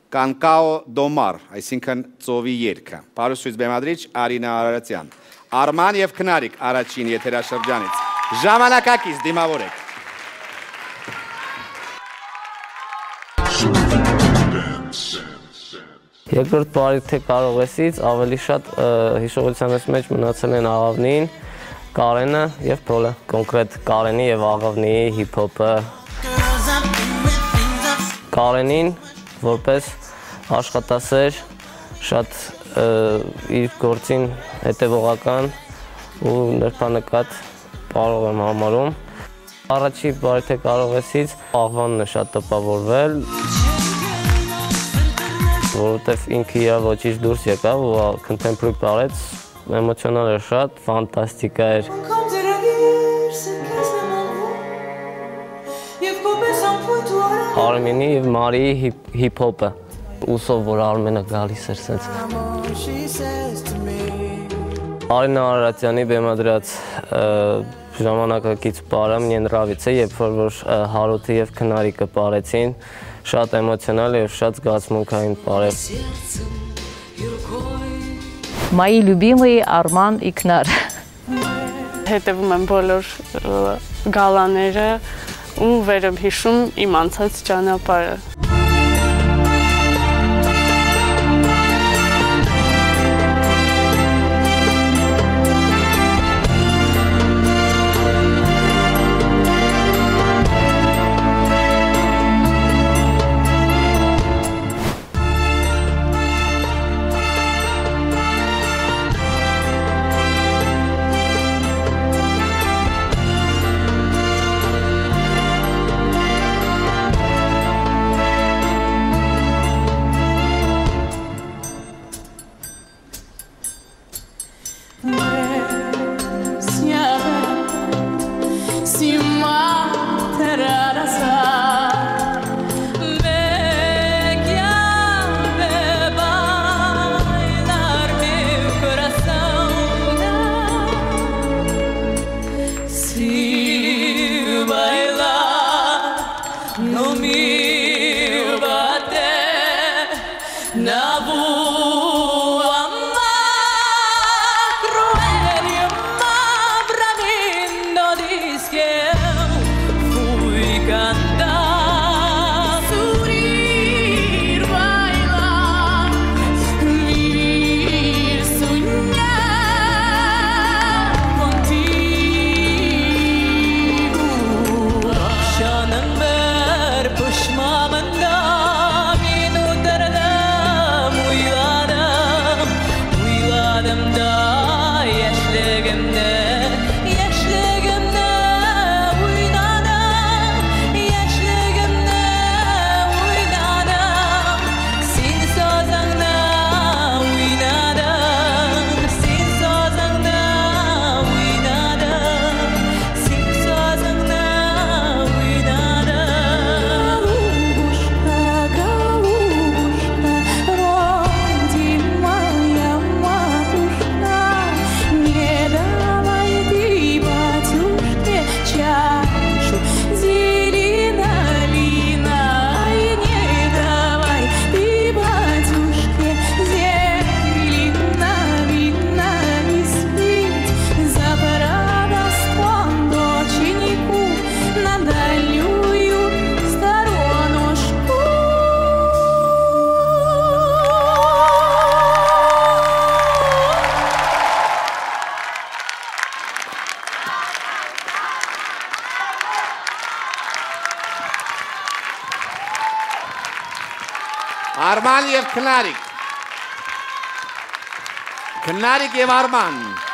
Կանկաո դոմար, այսինքն ծովի երգը։ Պարուսույց բեմադրիչ Արինա Արարատյան։ Արման և Քնարիկ առաջին եթերաշրջանից։ Ժամանակակից դիմավորեք։ Երկրորդ բարի թե կարող եսից ավելի շատ հիշողությանս մեջ մնացել են Աղավնին, Կարենը և Փոլը, կոնկրետ Կարենի և Աղավնիի հիփ-հոփը։ Կարենին որպես աշխատասեր, շատ իր գործին հետևողական ու նրբանկատ կարող եմ համարում։ Առաջի բարի թե կարող եսից Աղվանն է շատ տպավորվել, որովհետև ինքը իր ոճից դուրս եկավ ու քնթեմփրուկ տարեց, էմոցիոնալ էր շատ, ֆանտաստիկա էր։ Արմենի և Մարիի հիփ-հոփը, ուսով որ Արմենը գալիս էր սենց։ Արինա Արարատյանի բեմադրած ժամանակակից պարը мне нравится, երբ որ Հարութը և Քնարիկը պարեցին, շատ էմոցիոնալ և շատ զգացմունքային պար է։ Мои любимые Արման и Քնար։ Հետևում եմ բոլոր գալաները ու վեր եմ հիշում իմ անցած ճանապարհը։ Արման և Քնարիկ։ Քնարիկ և Արման։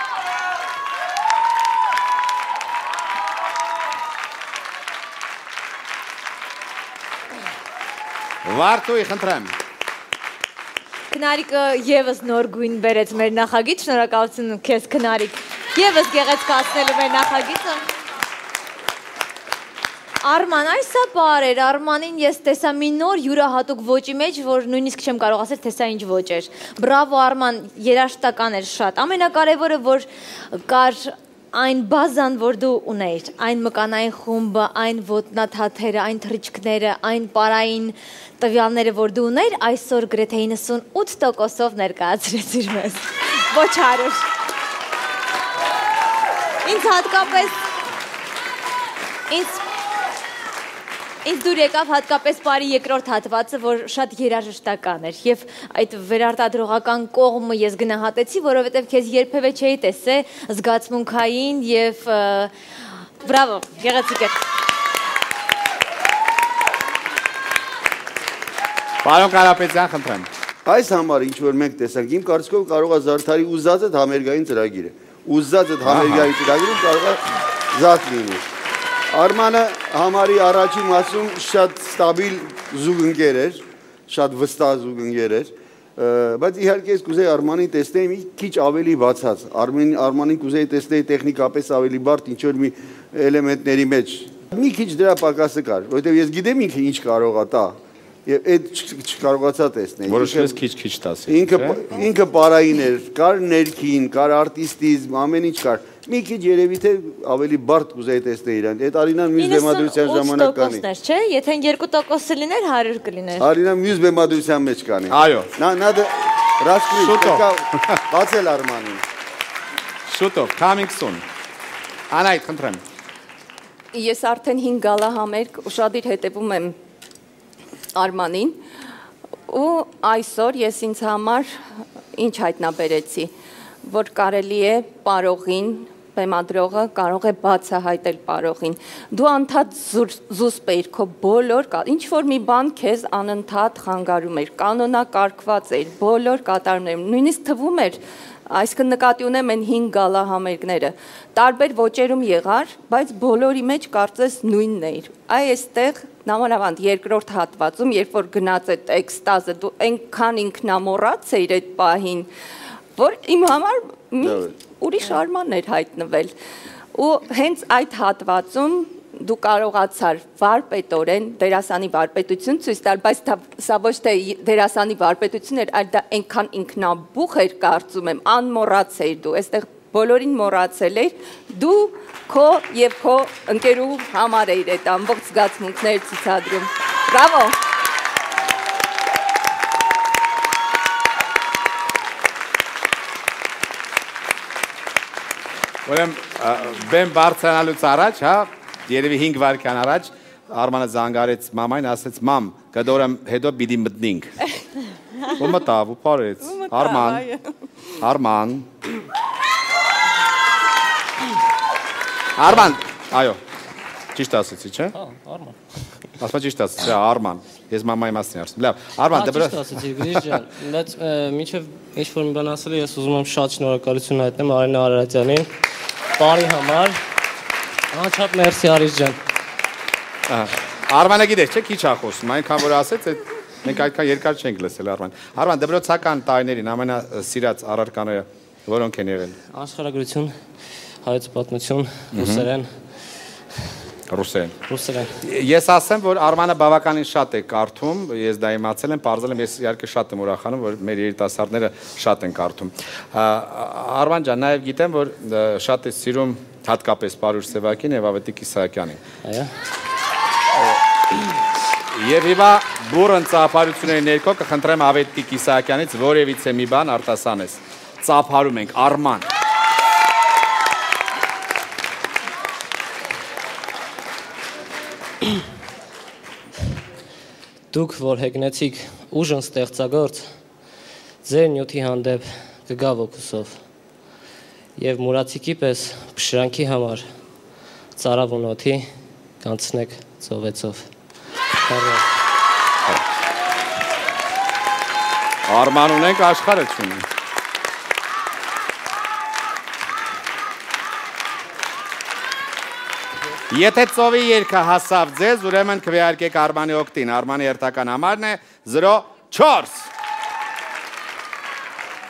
Վարդուի խնդրեմ։ Քնարիկը ևս նոր գույն բերեց մեր նախագիծ, շնորհակալություն քեզ Քնարիկ, ևս գեղեցկացնելու մեր նախագիծը։ Արման, այս սա պար էր, Արմանին ես տեսա մի նոր յուրահատուկ ոճի մեջ, որ նույնիսկ չեմ կարող ասել, թե սա ինչ ոճ էր։ Բրավո Արման, երաժշտական էր շատ։ Ամենակարևորը, որ կար այն բազան, որ դու ունեիր, այն մկանային խումբը, այն ոտնաթաթերը, այն թռիչքները, այն պարային տվյալները, որ դու ունեիր, այսօր գրեթե 98%-ով ներկայացրեցիր մեզ։ Ոչ 100։ Ինձ հատկապես Ինձ դուր եկավ հատկապես բարի երկրորդ հատվածը, որ շատ երաժշտական էր եւ այդ վերարտադրողական կողմը ես գնահատեցի, որովհետեւ քեզ երբևէ չէի տեսել զգացմունքային եւ բրավո, գեղեցիկ էր։ Պարոն Կարապետյան, խնդրեմ։ Այս համար ինչ որ մենք տեսանք, իմ կարծիքով կարող է Զարդարի ուզած այդ համերգային ծրագիրը։ Ուզած այդ համերգային ծրագիրը կարող է զարդ լինի։ Արմանը համարի առաջին մասում շատ ստաբիլ զուգընկեր էր, շատ վստահ զուգընկեր էր, բայց իհարկե ես կուզեի Արմանին տեսնեի մի քիչ ավելի բացած, Արմանին կուզեի տեսնեի տեխնիկապես ավելի բարդ ինչ-որ մի էլեմենտների մեջ, մի քիչ դրա պակասը կար, որովհետև ես գիտեմ ինքը ինչ կարող է տա, եւ այդ չկարողացա տեսնել։ Որոշվեց քիչ տասի։ Ինքը պարային էր, կար ներքին, կար արտիստիզմ, ամեն ինչ կար։ Մի քիչ երևի թե ավելի բարդ կուզեի տեսնել իրան։ Այդ Արինան մյուս բեմադրության ժամանակ կանի։ 98%-ներ, չէ՞։ Եթե 2% լիներ, 100 կլիներ։ Արինան մյուս բեմադրության մեջ կանի։ Այո։ Նա ռասկրի բացել Արմանին։ Շուտով, coming soon։ Անայդ, խնդրեմ։ Ես արդեն 5 գալա համերգ ուշադիր հետևում եմ Արմանին ու այսօր ես ինձ համար ինչ հայտնաբերեցի, որ կարելի է պարողին, բեմադրողը կարող է բացահայտել պարողին։ Դու անդադ զուսպ էիր քո բոլոր, ինչ որ մի բան քեզ անընդհատ խանգարում էր, կանոնակարգված էր, բոլոր կատարումները, նույնիսկ թվում էր, այսինքն նկատի ունեմ այն 5 գալա համերգները, տարբեր ոճերում եղար, բայց բոլորի մեջ կարծես նույնն էր։ Այստեղ նամանավանդ երկրորդ հատվածում, երբ որ գնաց այդ էքստազը, դու այնքան ինքնամոռաց էիր այդ պահին, որ իմ համար ուրիշ Արման էր հայտնվել։ Ու հենց այդ հատվածում դու կարողացար վարպետորեն դերասանի վարպետություն ցույց տալ, բայց սա ոչ թե դերասանի վարպետություն էր, այլ դա այնքան ինքնաբուխ էր, կարծում եմ, անմոռաց էիր դու, այստեղ բոլորին մոռացել էիր, դու քո եւ քո ընկերու համար էիր այդ ամբողջ զգացմունքները ցուցադրում։ Բրավո։ Ուրեմն բեմ բարձրանալուց առաջ, հա, երևի 5 վայրկյան առաջ Արմանը զանգարեց մամային, ասեց մամ, գդորեմ հետո պիտի մտնենք։ Ու մտավ ու parեց։ Արման, այո, ճիշտ ասեցի, չէ՞։ Հա, Արման։ Ասма ճիշտ ասեցի, Արման։ Ես մամայի մասն եմ ասում։ Լավ, Արման, դե ճիշտ ասեցի, Գրիշ ջան, բայց մինչև ինչ-որ մի բան ասել ես ուզում եմ շատ շնորհակալություն հայտնեմ Արինա Արարատյանին բարի համար։ Անչափ մերսի Արիշ ջան։ Արմանը գիտես, չէ՞, քիչ ա խոսում, այնքան որ ասեց, մենք այդքան երկար չենք լսել Արման։ Արման, դպրոցական տարիներին ամենասիրած առարկաները որոնք են եղել։ Աշխարհագրություն, հայոց պատմություն, ռուսերեն։ Ես ասեմ, որ Արմանը բավականին շատ է կարդում, ես դա իմացել եմ, պարզել եմ, ես իհարկե շատ եմ ուրախանում, որ մեր երիտասարդները շատ են կարդում։ Արման ջան, նաև գիտեմ, որ շատ է սիրում հատկապես Պարուշ Սևակին եւ Ավետիք Իսահակյանին։ Այո։ Եվ հիմա բուրըն ծափարությունների ներքո կխնդրեմ Ավետիք Իսահակյանից որևիցե մի բան արտասանես։ Ծափարում ենք, Արման։ Դուք, որ հեգնեցիք ուժն ստեղծագործ, ձեր նյութի հանդեպ կգա ոգուսով և մուրացիկի պես պշրանքի համար ծարավ ու նոթի կանցնեք ծովեցով։ Արման ունենք, աշխարհը չունենք։ Եթե ծովի երգը հասավ ձեզ, ուրեմն քվեարկեք Արմանի օգտին։ Արմանի հերթական համարն է 04